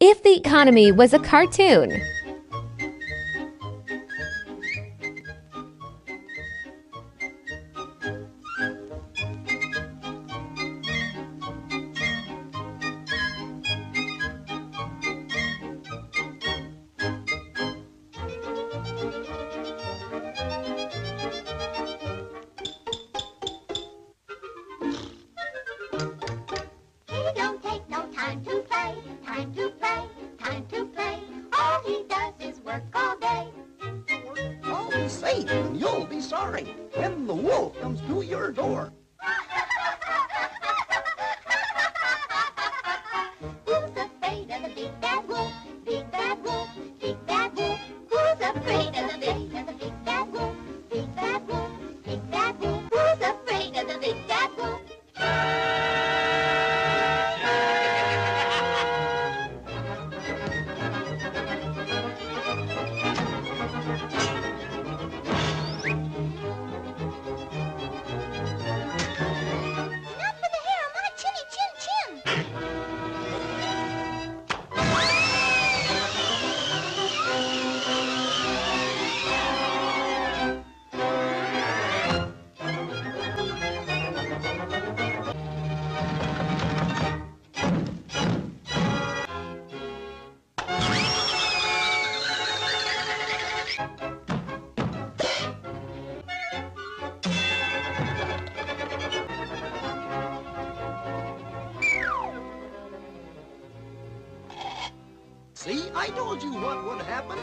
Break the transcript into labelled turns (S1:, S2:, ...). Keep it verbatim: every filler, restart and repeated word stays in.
S1: If the economy was a cartoon.
S2: Safe, and you'll be sorry when the wolf comes to your door.
S3: Who's afraid of the big bad wolf? Big bad wolf, big bad wolf. Who's afraid of the big of the big bad wolf? Big bad wolf, big bad wolf. Who's afraid of the big bad wolf?
S2: See, I told you what would happen.